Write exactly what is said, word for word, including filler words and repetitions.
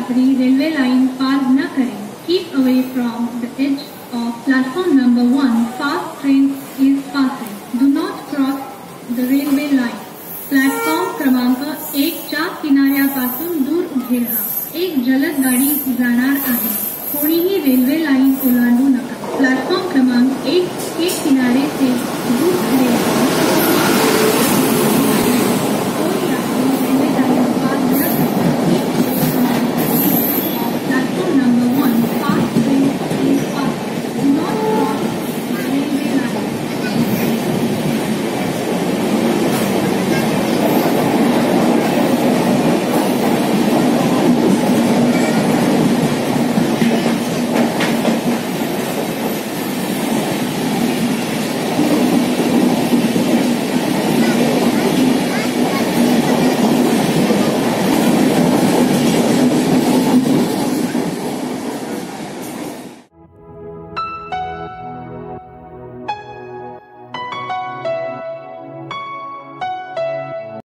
यात्री railway line पार न करें। Keep away from the edge of platform number one, fast train is passing. Do not cross the railway line. Platform क्रमांक एकच्या किनाऱ्यापासून दूर उभे राहा, एक जलद गाडी जाणार आहे।